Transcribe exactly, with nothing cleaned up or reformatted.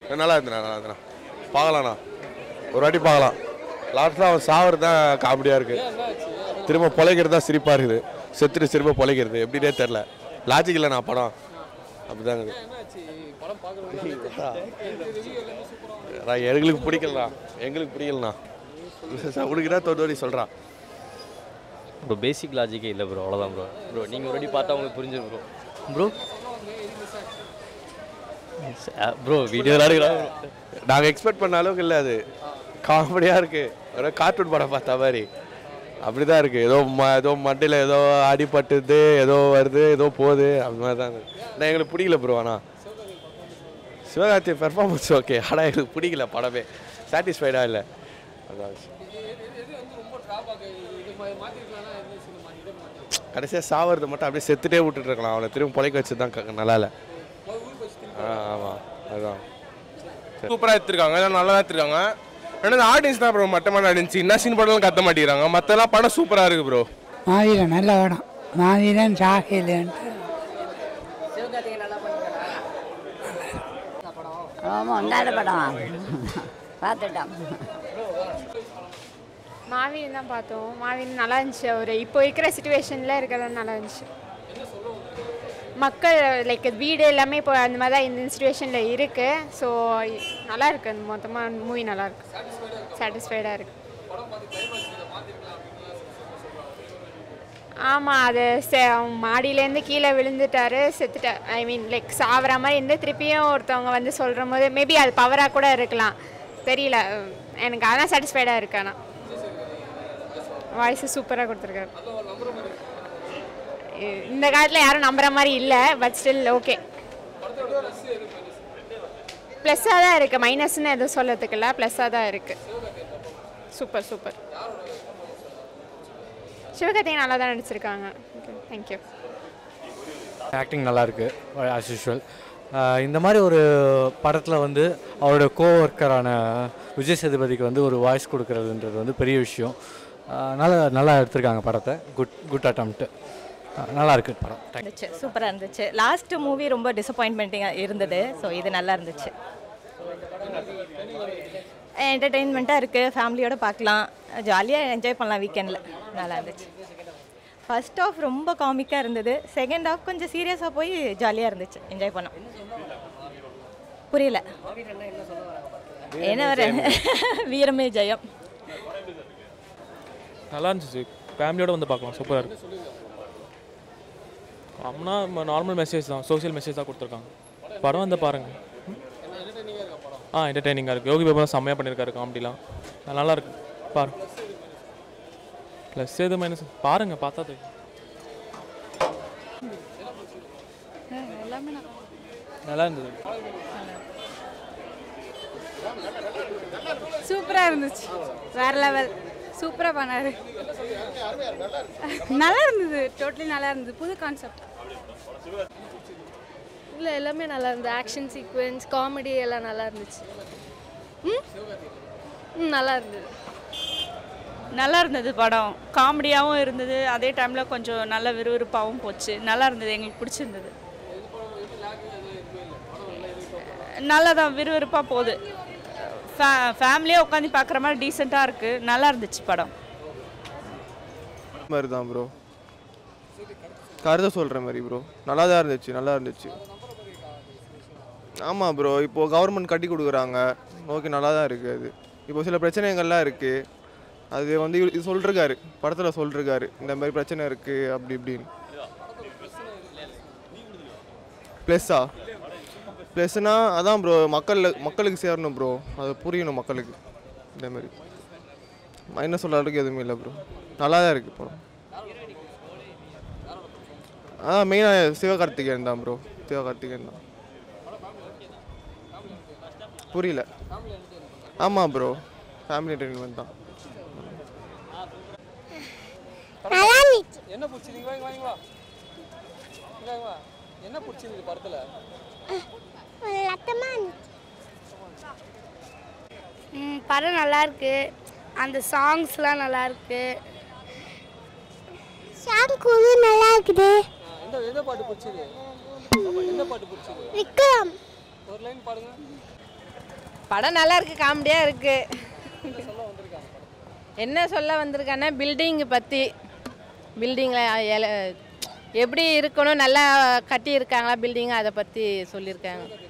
நல்லா இருந்துண்ணா நல்லா இருந்துண்ணா பார்க்கலாண்ணா ஒரு வாட்டி பார்க்கலாம். லாஸ்ட்டில் அவன் சாவறது தான் காமெடியாக இருக்குது. திரும்ப பொழைக்கிறது தான் சிரிப்பாக இருக்குது. செத்துட்டு திரும்ப பொழைக்கிறது எப்படின்னே தெரில. லாஜிக் இல்லைண்ணா படம் அப்படிதாங்க. எங்களுக்கு பிடிக்கலண்ணா எங்களுக்கு பிடிக்கலண்ணா உனக்குன்னா தோடி சொல்கிறான். ப்ரோ பேசிக் லாஜிக்கே இல்லை ப்ரோ, அவ்வளோதான் ப்ரோ. ப்ரோ நீங்கள் ஒரு வாட்டி பார்த்தா உங்களுக்கு புரிஞ்சிடும் ப்ரோ. ப்ரோ ப்ரோ வீடியோ விளாடுகிறோம். நாங்கள் எக்ஸ்பெக்ட் பண்ண அளவுக்கு இல்லை, அது காமெடியாக இருக்குது. ஒரு கார்ட்டூன் படம் பார்த்த மாதிரி அப்படி தான் இருக்குது. ஏதோ ம ஏதோ மண்டையில் ஏதோ அடிபட்டுது, ஏதோ வருது, ஏதோ போகுது, அந்த மாதிரி தான் இருக்குது. நான் எங்களுக்கு பிடிக்கல ப்ரோ. ஆனால் சிவகார்த்திகேயன் பெர்ஃபார்மன்ஸ் ஓகே, ஆனால் எங்களுக்கு பிடிக்கல படமே. சாட்டிஸ்ஃபைடாக இல்லை. அதான் கடைசியாக சாவறது மட்டும் அப்படியே செத்துட்டே விட்டுட்டு இருக்கலாம். அவனை திரும்ப பொழைக்க வச்சு தான் நல்லா இல்லை. ஆ ஆமாம் அதுதான் சூப்பராக எடுத்துருக்காங்க, எல்லாம் நல்லா எடுத்துருக்காங்க. ஆனால் ஆடியன்ஸ் தான் ப்ரோ மட்டமான ஆடியன்ஸ். என்ன சீன் படம் கத்த மாட்டேங்கிறாங்க. மற்றெல்லாம் படம் சூப்பராக இருக்குது ப்ரோ. மாவீரன் நல்ல படம். மாவீரன் சாகிலன் ஆமாம் நல்ல படம் பார்த்துட்டோம். மாவீரன் தான் பார்த்தோம். மாவீரன் நல்லா இருந்துச்சு. அவர் இப்போ இருக்கிற சுச்சுவேஷனில் இருக்கிறது நல்லா இருந்துச்சு. மக்கள் லைக் வீடு எல்லாமே இப்போ அந்த மாதிரி தான் இந்த சுச்சுவேஷனில் இருக்குது. ஸோ நல்லா இருக்குது. அந்த மொத்தமாக மூவி நல்லா இருக்குது. சாட்டிஸ்ஃபைடாக இருக்குது. ஆமாம், அது செ மாடியிலேருந்து கீழே விழுந்துட்டாரு, செத்துட்டார். ஐ மீன் லைக் சாவற மாதிரி இருந்து திருப்பியும் ஒருத்தவங்க வந்து சொல்கிற போது மேபி அது பவராக கூட இருக்கலாம், தெரியல எனக்கு. ஆனால் சாட்டிஸ்ஃபைடாக இருக்கு. ஆனால் வாய்ஸு சூப்பராக கொடுத்துருக்காரு. இந்த காலத்தில் யாரும் நம்புற மாதிரி இல்லை, பட் ஸ்டில் ஓகே. ப்ளஸ்ஸாக தான் இருக்குது, மைனஸ்ன்னு எதுவும் சொல்லத்துக்கு இல்லை, ப்ளஸ்ஸாக தான் இருக்குது. Super super. சிவகார்த்திகேயன் நல்லா தான் நடிச்சிருக்காங்க. Okay thank you. ஆக்டிங் நல்லாயிருக்கு ஆஸ் யூஷுவல். இந்த மாதிரி ஒரு படத்தில் வந்து அவரோட கோ ஒர்க்கரான விஜய் சேதுபதிக்கு வந்து ஒரு வாய்ஸ் கொடுக்குறதுன்றது வந்து பெரிய விஷயம். நல்லா நல்லா எடுத்திருக்காங்க படத்தை. Good good attempt. நல்லா இருக்கு படம். இருந்துச்சு, சூப்பராக இருந்துச்சு. லாஸ்ட்டு மூவி ரொம்ப டிசப்பாயின்மெண்ட்டிங்காக இருந்தது. ஸோ இது நல்லா இருந்துச்சு. என்டர்டெயின்மெண்ட்டாக இருக்குது, ஃபேமிலியோடு பார்க்கலாம், ஜாலியாக என்ஜாய் பண்ணலாம் வீக்கெண்டில். நல்லா இருந்துச்சு. ஃபர்ஸ்ட் ஆஃப் ரொம்ப காமிக்காக இருந்தது, செகண்ட் ஆஃப் கொஞ்சம் சீரியஸாக போய் ஜாலியாக இருந்துச்சு, என்ஜாய் பண்ணோம். புரியல என்ன வர வீரமே ஜெயம். நல்லா இருந்துச்சு, ஃபேமிலியோடு வந்து பார்க்கலாம், சூப்பராக இருக்குது. அம்னா நார்மல் மெசேஜ் தான், சோஷியல் மெசேஜ் தான் கொடுத்துருக்காங்க. படம் வந்து பாருங்கள். ஆ என்டர்டெய்னிங்காக இருக்குது. யோகி பாபா செம்மையாக பண்ணியிருக்காரு, காமெடிலாம் நல்லா இருக்கு. பாருங்க. ப்ளஸ் எது மைனஸ் பாருங்கள், பார்த்தா தெரியும். நல்லா இருந்தது. சூப்பராக இருந்துச்சு, வேறு லெவல். சூப்பராக பண்ணாரு, நல்லா இருந்தது. டோட்டலி நல்லா இருந்தது, புது கான்செப்ட். இல்லை எல்லாமே நல்லா இருந்தது. ஆக்ஷன் சீக்வென்ஸ், காமெடி எல்லாம் நல்லா இருந்துச்சு. ம் நல்லா இருந்தது. நல்லா இருந்தது படம். காமெடியாகவும் இருந்தது, அதே டைமில் கொஞ்சம் நல்ல விறுவிறுப்பாகவும் போச்சு. நல்லா இருந்தது, எங்களுக்கு பிடிச்சிருந்தது. நல்லா தான் விறுவிறுப்பாக போகுது. ஃபே ஃபேமிலியாக உட்காந்து பார்க்குற மாதிரி டீசெண்டாக இருக்குது. நல்லா இருந்துச்சு படம். மாதிரி தான் ப்ரோ, கருத சொல்கிற மாதிரி ப்ரோ. நல்லா தான் இருந்துச்சு, நல்லா இருந்துச்சு. ஆமாம் ப்ரோ, இப்போது கவர்மெண்ட் கட்டி கொடுக்குறாங்க, ஓகே நல்லா தான் இருக்குது. அது இப்போ சில பிரச்சனைகள்லாம் இருக்குது, அது வந்து இது சொல்லிருக்காரு படத்தில், சொல்லிருக்காரு இந்த மாதிரி பிரச்சனை இருக்குது அப்படி இப்படின்னு. ப்ளஸ்ஸா ப்ளஸ்னா அதான் ப்ரோ, மக்கள் மக்களுக்கு சேரணும் ப்ரோ, அது புரியணும் மக்களுக்கு. இந்த மாதிரி மைனஸ் சொல்கிற அளவுக்கு எதுவுமே இல்லை ப்ரோ, நல்லா தான் இருக்குது படம். அதான் மெயினாக சிவகார்த்திகேயன் தான் ப்ரோ, சிவகார்த்திகேயன் தான். புரியல. ஆமாம் ப்ரோ, ஃபேமிலி என்டர்டெயின்மெண்ட் தான். என்ன பிடிச்சிருந்தீங்க? என்ன பிடிச்சிருந்தது படத்தில்? படம் நல்லா இருக்கு, அந்த சாங்ஸ்லாம் நல்லா இருக்கு, சாங் கூட நல்லா இருக்குது. எந்த எந்த பாட்டு பிடிச்சது? எந்த பாட்டு பிடிச்சது? விக்ரம். ஒரு லைன் பாடுங்க. படம் நல்லா இருக்குது, காமெடியாக இருக்குது. என்ன சொல்ல வந்திருக்காங்கன்னா பில்டிங் பற்றி, பில்டிங்கில் எப்படி இருக்கணும், நல்லா கட்டியிருக்காங்களா பில்டிங், அதை பற்றி சொல்லியிருக்காங்க.